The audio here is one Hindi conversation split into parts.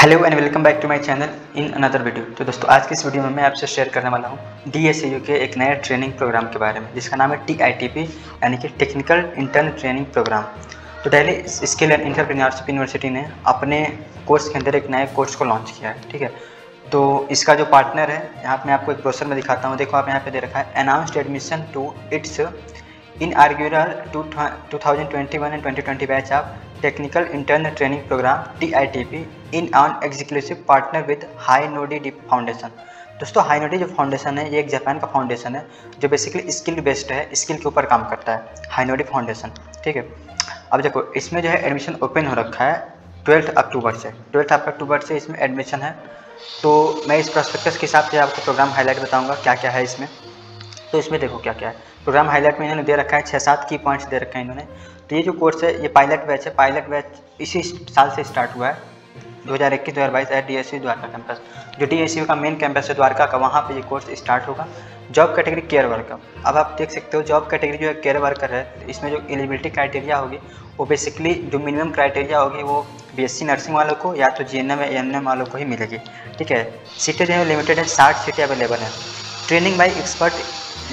Hello and welcome back to my channel in another video. तो दोस्तों आज की इस वीडियो में मैं आपसे शेयर करने वाला हूँ DSCU के एक नए ट्रेनिंग प्रोग्राम के बारे में जिसका नाम है TITP यानी कि टेक्निकल इंटर्न ट्रेनिंग प्रोग्राम। तो Delhi skill and entrepreneurship university ने अपने कोर्स के अंदर एक नए कोर्स को लॉन्च किया है। ठीक है, तो इसका जो पार्टनर है यहाँ पर मैं आपको एक ब्रोशर में दिखाता हूँ। देखो आप यहाँ पे दे रखा है announced admission to its inaugural 2021 and 2020 batch of technical intern training program TITP in on executive partner with Hinode foundation. दोस्तों हाइनोडी जो फाउंडेशन है ये एक जापान का फाउंडेशन है जो बेसिकली स्किल बेस्ड है, स्किल के ऊपर काम करता है हाइनोडी फाउंडेशन। ठीक है, अब देखो इसमें जो है एडमिशन ओपन हो रखा है 12 अक्टूबर से इसमें एडमिशन है। तो मैं इस प्रोस्पेक्टस के हिसाब से आपको प्रोग्राम हाईलाइट बताऊँगा क्या क्या है इसमें। तो इसमें देखो क्या क्या है प्रोग्राम हाईलाइट में इन्होंने दे रखा है 6-7 की पॉइंट्स दे रखे हैं इन्होंने। तो ये जो कोर्स है ये पायलट बैच है। पायलट बैच इसी साल से स्टार्ट हुआ है 2021-2022 एट DSCU द्वारका कैंपस। जो DSCU का मेन कैंपस है द्वारका का, वहाँ पे ये कोर्स स्टार्ट होगा। Job category care worker. अब आप देख सकते हो जॉब कैटेगरी जो है केयर वर्कर है, इसमें जो एलिजिबिलिटी क्राइटेरिया होगी वो बेसिकली जो मिनिमम क्राइटेरिया होगी वो BSc नर्सिंग वालों को या तो GNM या ANM वालों को ही मिलेगी। ठीक है, सीटें जो है लिमिटेड है, 60 सीटें अवेलेबल हैं। Training by expert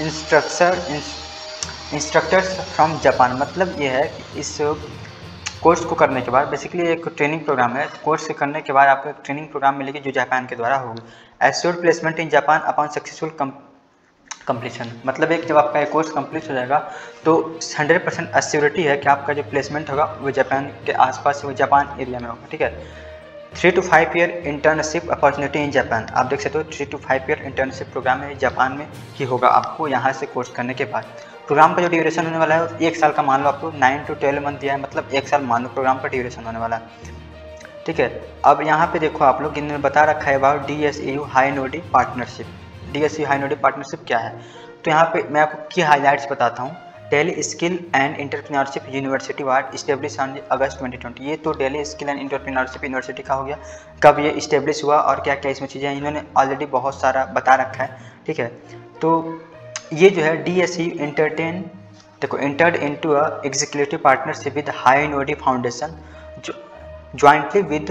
instructors from Japan. मतलब ये है कि इस कोर्स को करने के बाद बेसिकली एक ट्रेनिंग प्रोग्राम है। कोर्स के करने के बाद आपको एक ट्रेनिंग प्रोग्राम मिलेगी जो जापान के द्वारा होगी। Assured placement in Japan upon successful completion. मतलब एक जब आपका एक कोर्स कंप्लीट हो जाएगा तो 100% एश्योरिटी है कि आपका जो प्लेसमेंट होगा वो जापान के आसपास, वो जापान एरिया में होगा। ठीक है, 3 to 5 year internship opportunity in Japan. आप देख सकते हो 3 to 5 ईयर इंटर्नशिप प्रोग्राम है, जापान में ही होगा आपको यहाँ से कोर्स करने के बाद। प्रोग्राम का जो ड्यूरेशन होने वाला है 1 साल का मान लो, आपको 9 to 12 मंथ दिया है, मतलब 1 साल मान लो प्रोग्राम का ड्यूरेशन होने वाला है। ठीक है, अब यहाँ पे देखो आप लोग इन्होंने बता रखा है about DSCU Hinode partnership. DSCU Hinode partnership क्या है, तो यहाँ पे मैं आपको की हाईलाइट्स बताता हूँ। Delhi skill and entrepreneurship university ward establish on August 2020। ये तो Delhi skill and entrepreneurship university का हो गया, कब ये इस्टेब्लिश हुआ और क्या क्या इसमें चीज़ें इन्होंने ऑलरेडी बहुत सारा बता रखा है। ठीक है, तो ये जो है DSCU entered into a executive partnership with Hinode foundation jointly with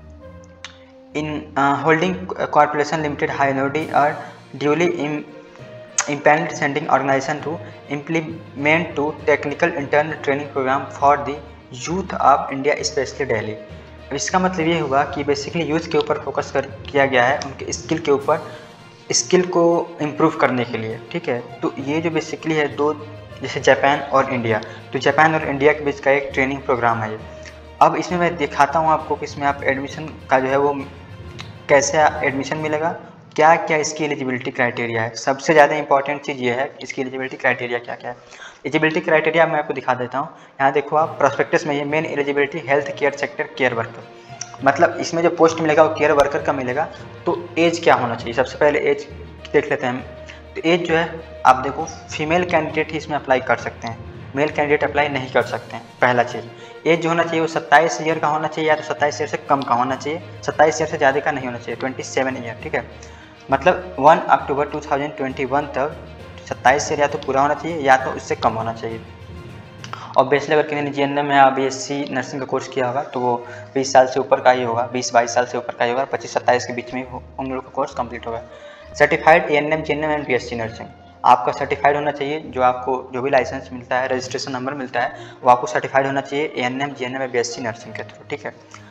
in holding corporation limited Hinode और duly impaneled sending organization to implement to technical internal training program for the youth of India especially Delhi। इसका मतलब ये हुआ कि बेसिकली यूथ के ऊपर फोकस किया गया है, उनके स्किल के ऊपर, स्किल को इम्प्रूव करने के लिए। ठीक है, तो ये जो बेसिकली है दो, जैसे जापान और इंडिया, तो जापान और इंडिया के बीच का एक ट्रेनिंग प्रोग्राम है ये। अब इसमें मैं दिखाता हूँ आपको कि इसमें आप एडमिशन का जो है वो कैसे एडमिशन मिलेगा, क्या क्या इसकी एलिजिबिलिटी क्राइटेरिया है। सबसे ज़्यादा इंपॉर्टेंट चीज़ ये है इसकी एलिजिबिलिटी क्राइटेरिया क्या क्या है। एलिजिबिलिटी क्राइटेरिया मैं आपको दिखा देता हूँ। यहाँ देखो आप प्रोस्पेक्टस में, ये main eligibility health care sector care worker, मतलब इसमें जो पोस्ट मिलेगा वो केयर वर्कर का मिलेगा। तो एज क्या होना चाहिए, सबसे पहले एज देख लेते हैं। तो एज जो है आप देखो फीमेल कैंडिडेट ही इसमें अप्लाई कर सकते हैं, मेल कैंडिडेट अप्लाई नहीं कर सकते हैं। पहला चीज़ एज जो होना चाहिए वो 27 ईयर का होना चाहिए या तो 27 ईयर से कम का होना चाहिए, 27 ईयर से ज़्यादा का नहीं होना चाहिए, 27 ईयर। ठीक है, मतलब 1 अक्टूबर 2021 तक 27 ईयर या तो पूरा होना चाहिए या तो उससे कम होना चाहिए। और बेचलर अगर किसी ने GNM या BSc नर्सिंग का कोर्स किया होगा तो वो 20 साल से ऊपर का ही होगा, 20-22 साल से ऊपर का ही होगा, 25-27 के बीच में उन लोगों का कोर्स कंप्लीट होगा। Certified ANM GNM and BSc nursing आपका सर्टिफाइड होना चाहिए। जो आपको जो भी लाइसेंस मिलता है, रजिस्ट्रेशन नंबर मिलता है, वो आपको सर्टिफाइड होना चाहिए ANM GNM या BSc नर्सिंग के थ्रू। ठीक है,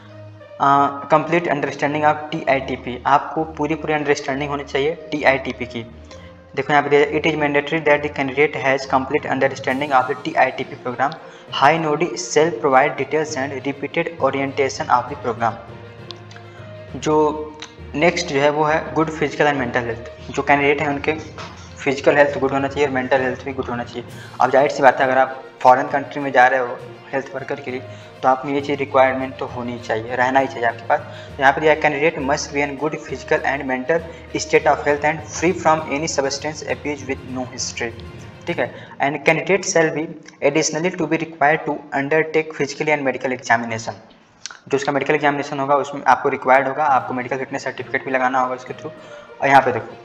कंप्लीट अंडरस्टैंडिंग ऑफ TITP, आपको पूरी अंडरस्टैंडिंग होनी चाहिए TITP की। देखो यहाँ पे it is mandatory that the candidate has complete understanding of the TITP program. Hinode self provide details and repeated orientation of the program. जो नेक्स्ट जो है वो है good physical and mental health. जो कैंडिडेट हैं उनके फिजिकल हेल्थ गुड होना चाहिए और मेंटल हेल्थ भी गुड होना चाहिए। अब जाहिर सी बात है अगर आप फॉरेन कंट्री में जा रहे हो हेल्थ वर्कर के लिए तो आप में ये चीज़ रिक्वायरमेंट तो होनी चाहिए, रहना ही चाहिए आपके पास। यहाँ पर दिया candidate must be an good physical and mental state of health and free from any substance abuse with no history. ठीक है, and candidate shall be additionally to be required to undertake physical and medical examination. जो उसका मेडिकल एग्जामिनेशन होगा उसमें आपको रिक्वायर्ड होगा, आपको मेडिकल फिटनेस सर्टिफिकेट भी लगाना होगा उसके थ्रू। और यहाँ पे देखो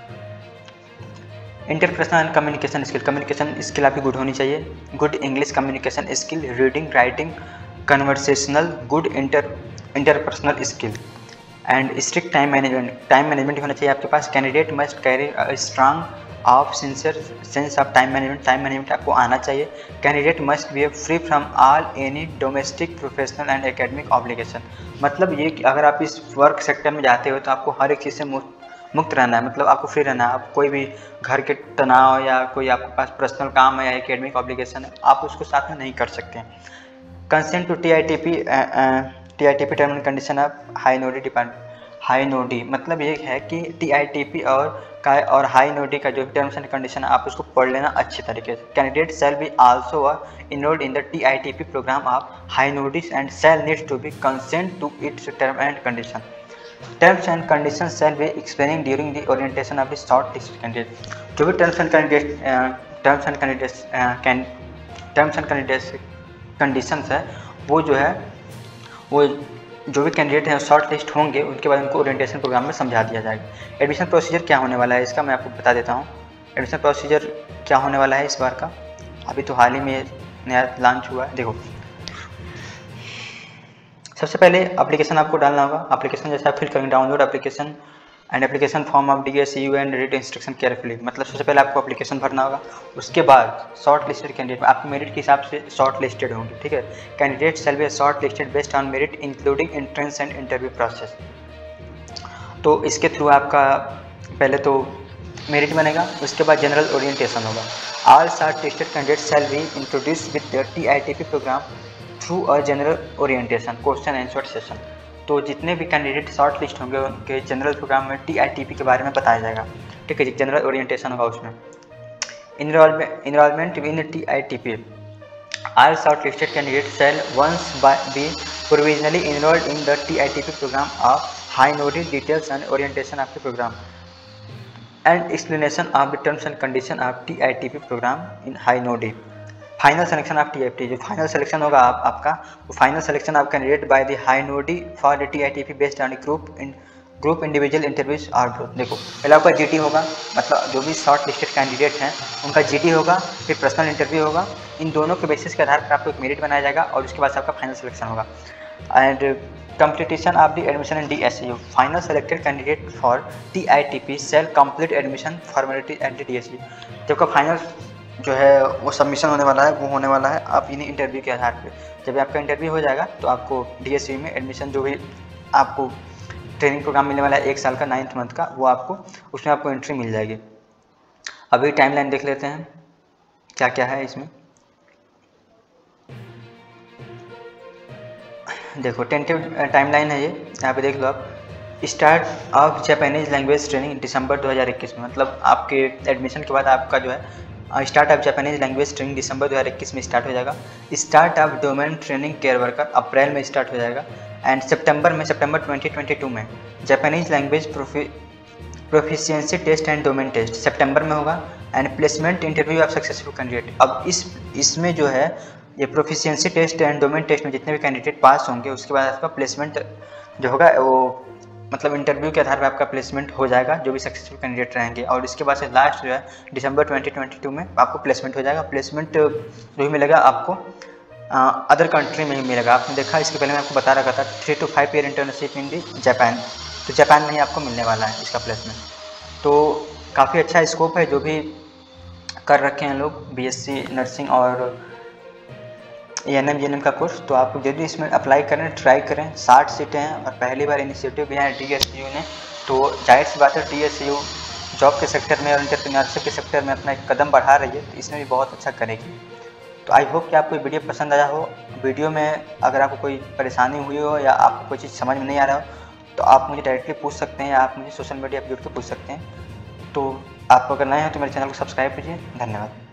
इंटरपर्सनल एंड कम्युनिकेशन स्किल आपकी गुड होनी चाहिए। Good English communication skill, reading writing conversational, good interpersonal skill. And strict time management होना चाहिए आपके पास। Candidate must carry a strong of sincere sense of time management आपको आना चाहिए। Candidate must be free from all any domestic professional and academic obligation. मतलब ये कि अगर आप इस वर्क सेक्टर में जाते हो तो आपको हर एक चीज़ से मुक्त रहना है, मतलब आपको फ्री रहना है। आप कोई भी घर के तनाव या कोई आपके पास पर्सनल काम है या एकेडमिक ऑब्लिगेशन है, आप उसको साथ में नहीं कर सकते हैं। Consent to TITP term and condition of Hinode मतलब ये है कि टीआईटीपी और हाई नोडी का जो टर्म्स एंड कंडीशन है आप उसको पढ़ लेना अच्छे तरीके से। Candidate shall be also enrolled in the TITP program of high notice and shall needs to be consent to its term and condition. Terms and conditions shall be explaining during the orientation of the shortlisted candidate. जो भी टर्म्स एंड कंडीशंस है वो जो है वो जो भी कैंडिडेट हैं शॉर्ट लिस्ट होंगे उनके बाद उनको ओरिएंटेशन प्रोग्राम में समझा दिया जाएगा। एडमिशन प्रोसीजर क्या होने वाला है इसका मैं आपको बता देता हूँ। एडमिशन प्रोसीजर क्या होने वाला है इस बार का, अभी तो हाल ही में नया लॉन्च हुआ है। देखो सबसे पहले एप्लीकेशन आपको डालना होगा। एप्लीकेशन जैसे आप फिल करेंगे, download application and application form of DSU and read instruction carefully, मतलब सबसे पहले आपको एप्लीकेशन भरना होगा। उसके बाद शॉर्ट लिस्टेड कैंडिडेट आपके मेरिट के हिसाब से शॉर्ट लिस्टेड होंगे, ठीक है। Candidate shall be short listed based on merit including entrance and interview process. तो इसके थ्रू आपका पहले तो मेरिट बनेगा, उसके बाद जनरल ओरिएंटेशन होगा। All short listed candidate shall be introduce with their TITP program through a general orientation question answer session. तो जितने भी कैंडिडेट शॉर्ट लिस्ट होंगे उनके जनरल प्रोग्राम में TITP के बारे में बताया जाएगा, ठीक है जी। जनरल ओरिएंटेशन होगा उसमें। Enrolment in TITP all short listed candidate shall once be provisionally enrolled in the TITP program of high notice details and orientation of the program and explanation of the terms and condition of TITP program in high नोडी। फाइनल सिलेक्शन ऑफ TITP, जो फाइनल सिलेक्शन होगा आपका वो final selection of candidate by the high नोडी for the TITP based on group individual interviews और ग्रुप। देखो पहले आपका GT होगा, मतलब जो भी शॉर्ट लिस्टेड कैंडिडेट हैं उनका GT होगा, फिर पर्सनल इंटरव्यू होगा। इन दोनों के बेसिस के आधार पर आपको एक मेरिट बनाया जाएगा और उसके बाद आपका फाइनल सिलेक्शन होगा। And completion of the admission in DSU, final selected candidate for TITP shall complete admission formality at the DSU। जब का फाइनल जो है वो सबमिशन होने वाला है वो होने वाला है आप इन्हीं इंटरव्यू के आधार पे। जब आपका इंटरव्यू हो जाएगा तो आपको DSU में एडमिशन जो भी आपको ट्रेनिंग प्रोग्राम मिलने वाला है 1 साल का 9th मंथ का, वो आपको उसमें आपको एंट्री मिल जाएगी। अभी टाइमलाइन देख लेते हैं क्या क्या है इसमें। देखो टेंटिव टाइमलाइन है ये, यहाँ पे देख लो आप। Start of Japanese language training दिसंबर 2021 में, मतलब आपके एडमिशन के बाद आपका जो है start of Japanese language training दिसंबर 2021 में स्टार्ट हो जाएगा। Start of domain training care worker अप्रैल में स्टार्ट हो जाएगा। एंड सितंबर 2022 में Japanese language proficiency test and domain test सितंबर में होगा। And placement interview of successful candidate, अब इसमें जो है ये proficiency test and domain test में जितने भी कैंडिडेट पास होंगे उसके बाद आपका प्लेसमेंट जो होगा वो मतलब इंटरव्यू के आधार पर आपका प्लेसमेंट हो जाएगा जो भी सक्सेसफुल कैंडिडेट रहेंगे। और इसके बाद से लास्ट जो है दिसंबर 2022 में आपको प्लेसमेंट हो जाएगा। प्लेसमेंट जो भी मिलेगा आपको अदर कंट्री में ही मिलेगा। आपने देखा इसके पहले मैं आपको बता रखा था 3 to 5 year internship in the Japan, तो जापान में ही आपको मिलने वाला है इसका प्लेसमेंट। तो काफ़ी अच्छा स्कोप है जो भी कर रखे हैं लोग BSc नर्सिंग और ANM GNM का कोर्स, तो आप जल्दी इसमें अप्लाई करें, ट्राई करें। 60 सीटें हैं और पहली बार इनिशिएटिव लिया है DSU ने, तो जाहिर सी बात है DSU जॉब के सेक्टर में और एंटरप्रेन्योरशिप के सेक्टर में अपना एक कदम बढ़ा रही है, तो इसमें भी बहुत अच्छा करेगी। तो आई होप कि आपको वीडियो पसंद आया हो। वीडियो में अगर आपको कोई परेशानी हुई हो या आपको कोई चीज़ समझ में नहीं आ रहा हो तो आप मुझे डायरेक्टली पूछ सकते हैं या आप मुझे सोशल मीडिया पर जुड़ के पूछ सकते हैं। तो आप अगर नए हैं तो मेरे चैनल को सब्सक्राइब कीजिए। धन्यवाद।